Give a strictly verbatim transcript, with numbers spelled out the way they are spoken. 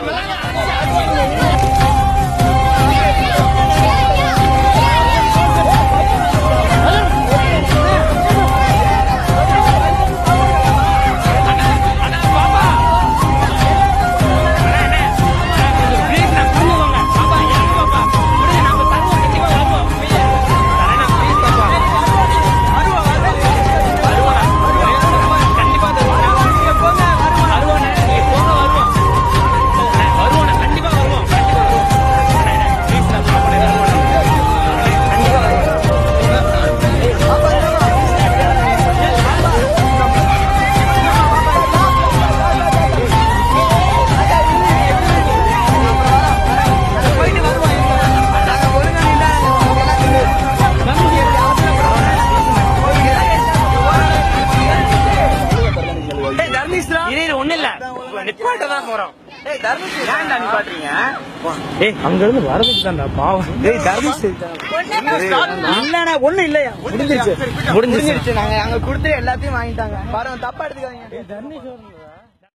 அங்க இருந்து வரதுக்கு தான்டா பாவம். ஒண்ணு இல்லையா முடிஞ்சிருச்சு முடிஞ்சிருச்சு நாங்க அங்க கொடுத்து எல்லாத்தையும் வாங்கிட்டாங்க. பாருங்க தப்பா எடுத்துக்காதீங்க.